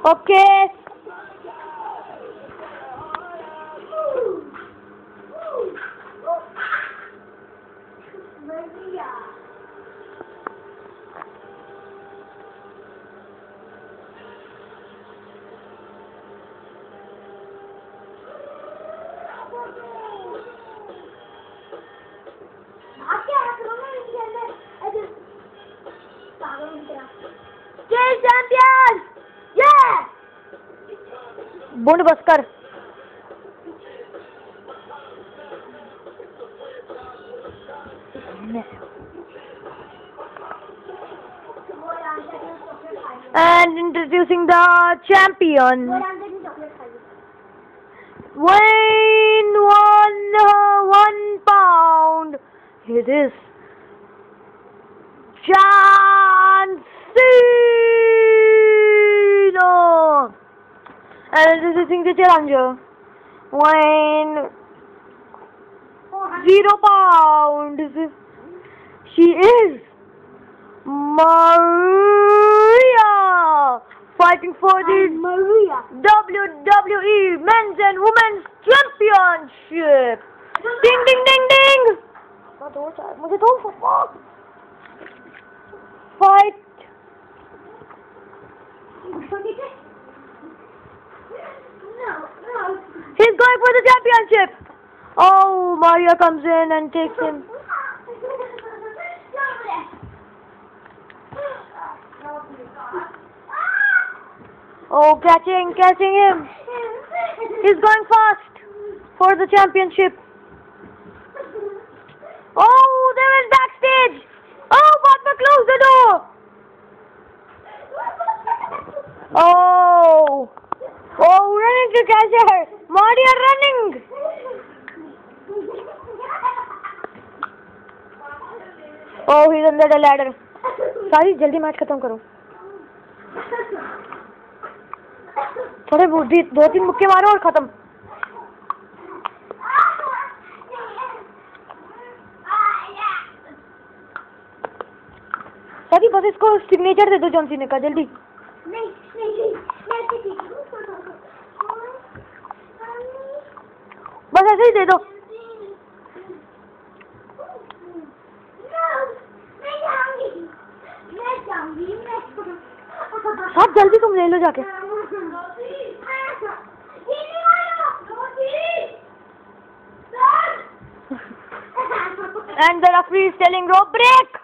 Okay. Champion! Yeah! बुंड बस कर. And introducing the champion. Weighing 1 pound. It is and introducing the challenger. Weighing 0 pounds. She is Maria, fighting for the WWE Men's and Women's Championship. Ding ding ding ding. मुझे दो fight. He's going for the championship. Oh, Maria comes in and takes him. Oh, catching him. He's going fast for the championship. Oh, they went backstage. Oh, Fatima, close the door. Oh, running to catch her. Maria running. Oh, he's under the ladder. सारी जल्दी match खत्म करो. थोड़े बुद्धि 2-3 मुक्के मारो और खत्म. सारी बस इसको सिग्नेचर दे दो जॉन सीना का जल्दी. बस ऐसे ही दे दो. सब जल्दी तुम ले लो जाके. And the referee is telling rope break.